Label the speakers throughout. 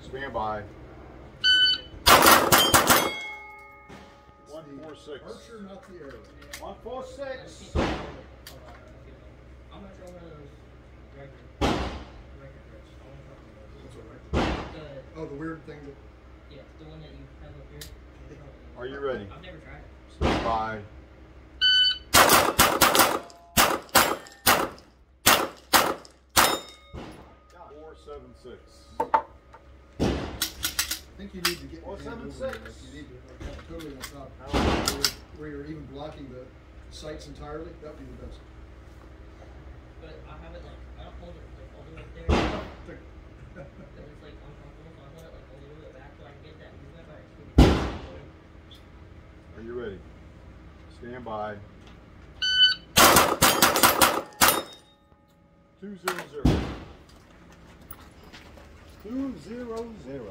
Speaker 1: Stand by. 146.
Speaker 2: Archer, not the arrow.
Speaker 1: 146.
Speaker 3: I'm not sure one of those record grips.
Speaker 2: What's a record?
Speaker 3: The,
Speaker 2: Oh, the weird thing that.
Speaker 3: yeah, the one that you have up here.
Speaker 1: Are you ready?
Speaker 3: I've never tried it.
Speaker 1: Stand by. Four, 7, 6.
Speaker 2: I think you need to get your hand over there.
Speaker 1: 476.
Speaker 2: If you need to, like, totally on top,
Speaker 1: How?
Speaker 2: where you're even blocking the sights entirely. That'd be the best.
Speaker 3: But I have it like, I don't hold it like all the way up there.
Speaker 2: Thick.
Speaker 3: Because it's like uncomfortable, so I hold it like a little bit back so I can get that movement by
Speaker 1: Are you ready? Stand by. 200. 200.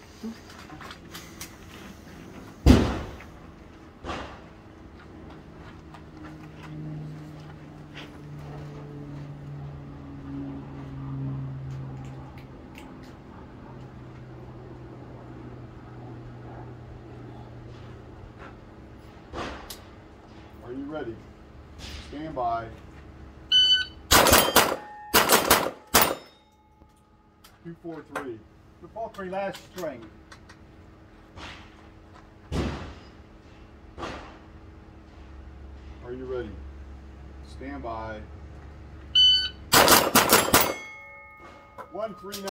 Speaker 1: Are you ready? Stand by. 243.
Speaker 4: 243 last string.
Speaker 1: Are you ready? Stand by. 139.